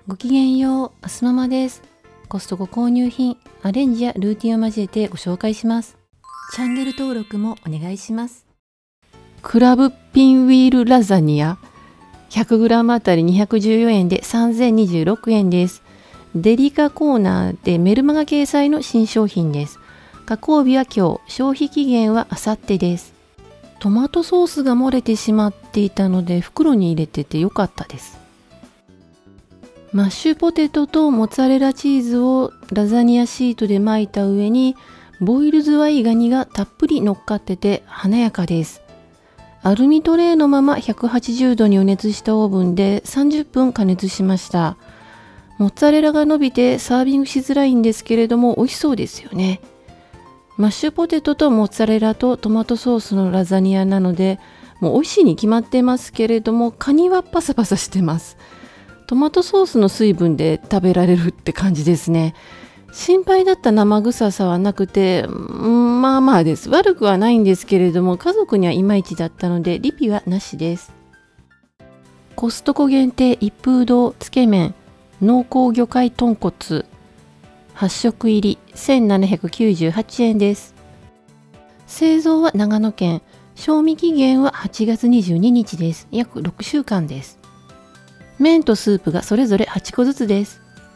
ごきげんよう、アスママです。コストコ購入品、アレンジやルーティンを交えてご紹介します。チャンネル登録もお願いします。クラブピンウィールラザニア、100g あたり214円で3026円です。デリカコーナーでメルマガ掲載の新商品です。加工日は今日、消費期限は明後日です。トマトソースが漏れてしまっていたので袋に入れててよかったです。マッシュポテトとモッツァレラチーズをラザニアシートで巻いた上にボイルズワイガニがたっぷり乗っかってて華やかです。アルミトレーのまま180度に予熱したオーブンで30分加熱しました。モッツァレラが伸びてサービングしづらいんですけれども美味しそうですよね。マッシュポテトとモッツァレラとトマトソースのラザニアなのでもう美味しいに決まってますけれどもカニはパサパサしてます。トマトソースの水分で食べられるって感じですね。心配だった生臭さはなくて、まあまあです。悪くはないんですけれども、家族にはいまいちだったので、リピはなしです。コストコ限定一風堂つけ麺、濃厚魚介豚骨、8食入り1798円です。製造は長野県、賞味期限は8月22日です。約6週間です。麺とスープがそれぞれ8個ずつです。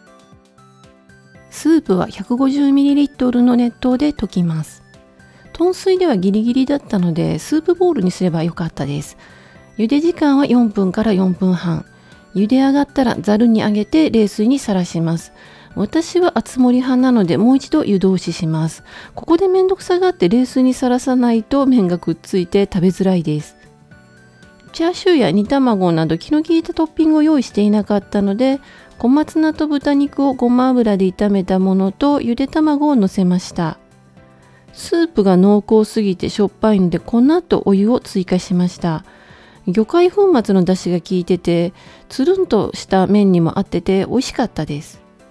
スープは 150ml の熱湯で溶きます。豚水ではギリギリだったのでスープボウルにすればよかったです。茹で時間は4分から4分半。茹で上がったらざるに上げて冷水にさらします。私は厚盛り派なのでもう一度湯通しします。ここでめんどくさがって冷水にさらさないと麺がくっついて食べづらいです。チャーシューや煮卵など気の利いたトッピングを用意していなかったので小松菜と豚肉をごま油で炒めたものとゆで卵をのせました。スープが濃厚すぎてしょっぱいので粉とお湯を追加しました。魚介粉末の出汁が効いててつるんとした麺にも合ってて美味しかったです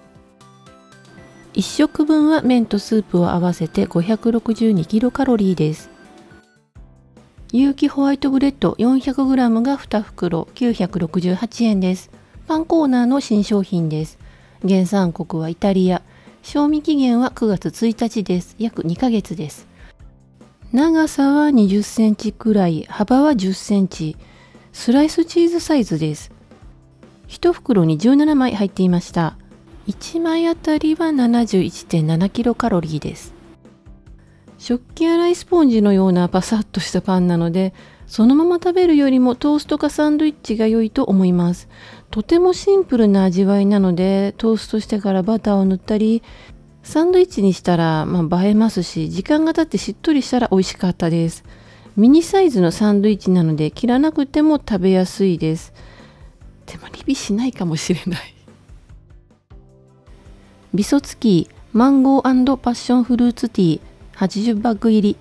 。1食分は麺とスープを合わせて562キロカロリーです。有機ホワイトブレッド 400g が2袋968円です。パンコーナーの新商品です。原産国はイタリア。賞味期限は9月1日です。約2ヶ月です。長さは20センチくらい、幅は10センチ。スライスチーズサイズです。1袋に17枚入っていました。1枚あたりは 71.7 キロカロリーです。食器洗いスポンジのようなパサッとしたパンなのでそのまま食べるよりもトーストかサンドイッチが良いと思います。とてもシンプルな味わいなのでトーストしてからバターを塗ったりサンドイッチにしたら映えますし時間が経ってしっとりしたら美味しかったです。ミニサイズのサンドイッチなので切らなくても食べやすいです。でもリピしないかもしれない。ビソツキーマンゴー&パッションフルーツティー80バッグ入り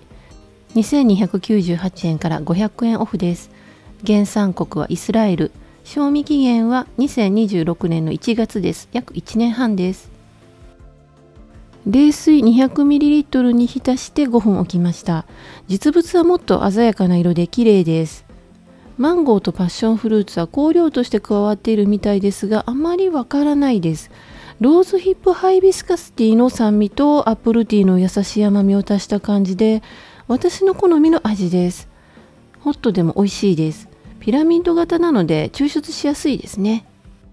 2298円から500円オフです。原産国はイスラエル。賞味期限は2026年の1月です。約1年半です。冷水 200ml に浸して5分置きました。実物はもっと鮮やかな色で綺麗です。マンゴーとパッションフルーツは香料として加わっているみたいですがあまりわからないです。ローズヒップハイビスカスティーの酸味とアップルティーの優しい甘みを足した感じで私の好みの味です。ホットでも美味しいです。ピラミッド型なので抽出しやすいですね。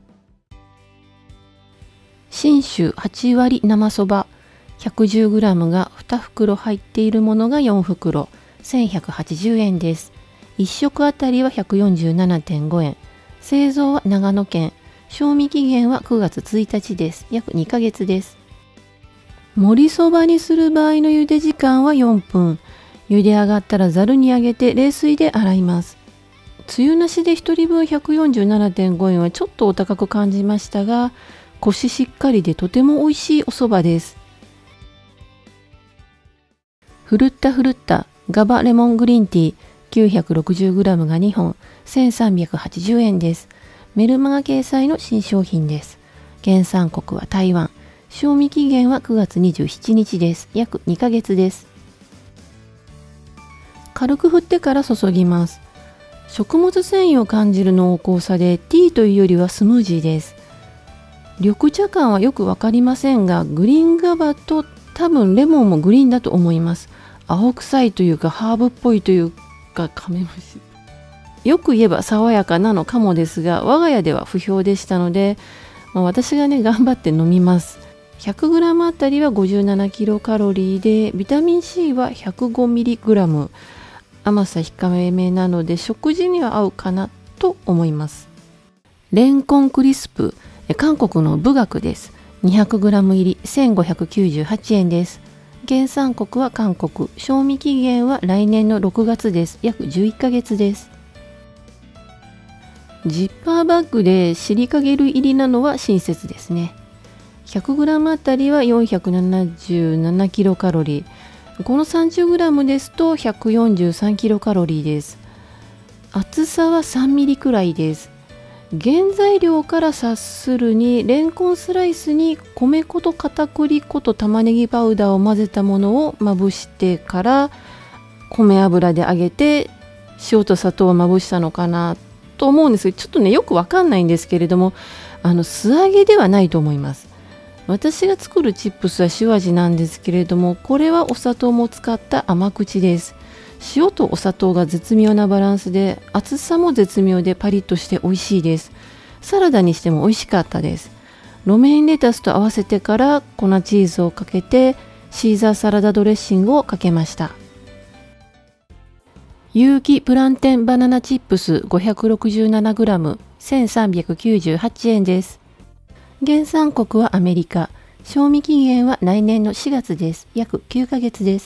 信州8割生そば 110g が2袋入っているものが4袋1180円です。1食あたりは 147.5 円。製造は長野県。賞味期限は9月1日です。約2ヶ月です。盛りそばにする場合の茹で時間は4分。茹で上がったらざるに上げて冷水で洗います。つゆなしで1人分 147.5 円はちょっとお高く感じましたが、コシしっかりでとても美味しいお蕎麦です。ふるったガバレモングリーンティー 960g が2本1380円です。メルマガ掲載の新商品です。原産国は台湾。賞味期限は9月27日です。約2ヶ月です。軽く振ってから注ぎます。食物繊維を感じる濃厚さでティーというよりはスムージーです。 緑茶感はよくわかりませんが、グリーンガバと多分レモンもグリーンだと思います。青臭いというかハーブっぽいというかカメムシ。よく言えば爽やかなのかもですが、我が家では不評でしたので、私がね頑張って飲みます。100g あたりは57キロカロリーで、ビタミン C は 105mg、 甘さ控えめなので食事には合うかなと思います。レンコンクリスプ、韓国の武学です。200g 入り1598円です。原産国は韓国、賞味期限は来年の6月です。約11ヶ月です。ジッパーバッグでシリカゲル入りなのは親切ですね。100g あたりは477キロカロリー。この 30g ですと143キロカロリーです。厚さは3ミリくらいです。原材料から察するに、レンコンスライスに米粉と片栗粉と玉ねぎパウダーを混ぜたものをまぶしてから米油で揚げて塩と砂糖をまぶしたのかなと思うんですけど、ちょっとねよくわかんないんですけれども、素揚げではないと思います。私が作るチップスは塩味なんですけれども、これはお砂糖も使った甘口です。塩とお砂糖が絶妙なバランスで、厚さも絶妙でパリッとして美味しいです。サラダにしても美味しかったです。ロメインレタスと合わせてから粉チーズをかけてシーザーサラダドレッシングをかけました。有機プランテンバナナチップス 567g 1398円です。原産国はアメリカ、賞味期限は来年の4月です。約9ヶ月です。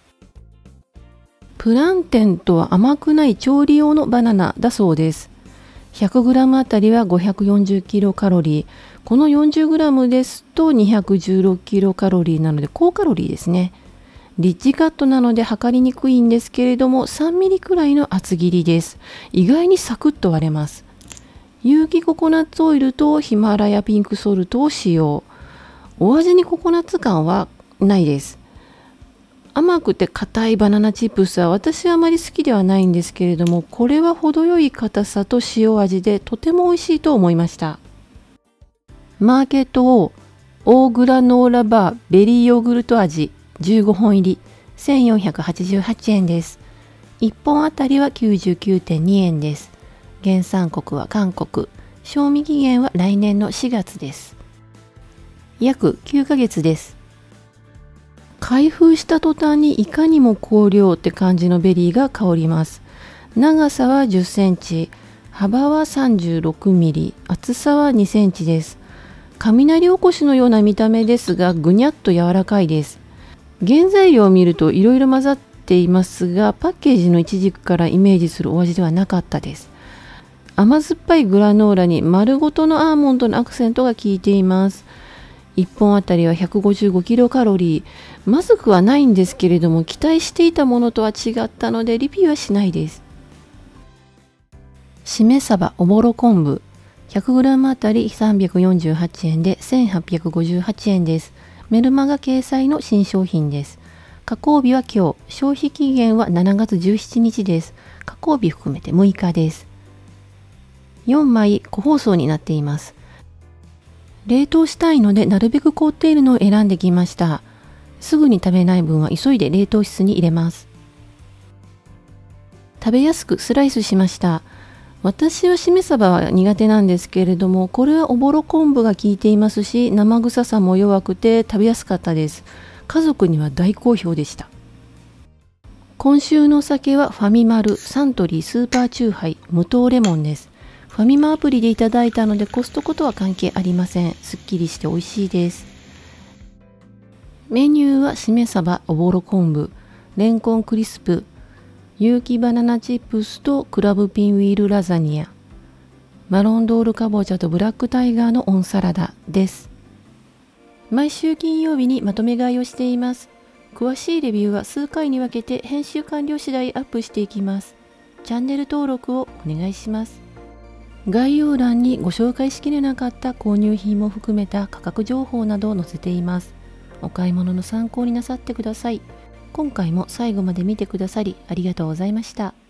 プランテンとは甘くない調理用のバナナだそうです。100g あたりは540キロカロリー。この 40g ですと216キロカロリーなので高カロリーですね。リッチカットなので測りにくいんですけれども、3ミリくらいの厚切りです。意外にサクッと割れます。有機ココナッツオイルとヒマラヤピンクソルトを使用。お味にココナッツ感はないです。甘くて硬いバナナチップスは私はあまり好きではないんですけれども、これは程よい硬さと塩味でとても美味しいと思いました。マーケットオーグラノーラバーベリーヨーグルト味15本入り1488円です。1本あたりは 99.2 円です。原産国は韓国、賞味期限は来年の4月です。約9ヶ月です。開封した途端にいかにも香料って感じのベリーが香ります。長さは10センチ、幅は36ミリ、厚さは2センチです。雷おこしのような見た目ですが、ぐにゃっと柔らかいです。原材料を見るといろいろ混ざっていますが、パッケージのイチジクからイメージするお味ではなかったです。甘酸っぱいグラノーラに丸ごとのアーモンドのアクセントが効いています。1本あたりは155キロカロリー。まずくはないんですけれども、期待していたものとは違ったのでリピはしないです。しめ鯖おぼろ昆布 100g あたり348円で1858円です。メルマガ掲載の新商品です。加工日は今日、消費期限は7月17日です。加工日含めて6日です。4枚個包装になっています。冷凍したいのでなるべく凍っているのを選んできました。すぐに食べない分は急いで冷凍室に入れます。食べやすくスライスしました。私はしめ鯖は苦手なんですけれども、これはおぼろ昆布が効いていますし、生臭さも弱くて食べやすかったです。家族には大好評でした。今週のお酒はファミマルサントリースーパーチューハイ無糖レモンです。ファミマアプリでいただいたのでコストコとは関係ありません。すっきりして美味しいです。メニューはしめ鯖おぼろ昆布、レンコンクリスプ、有機バナナチップスとクラブピンウィールラザニア、マロンドールかぼちゃとブラックタイガーのオンサラダです。毎週金曜日にまとめ買いをしています。詳しいレビューは数回に分けて編集完了次第アップしていきます。チャンネル登録をお願いします。概要欄にご紹介しきれなかった購入品も含めた価格情報などを載せています。お買い物の参考になさってください。今回も最後まで見てくださりありがとうございました。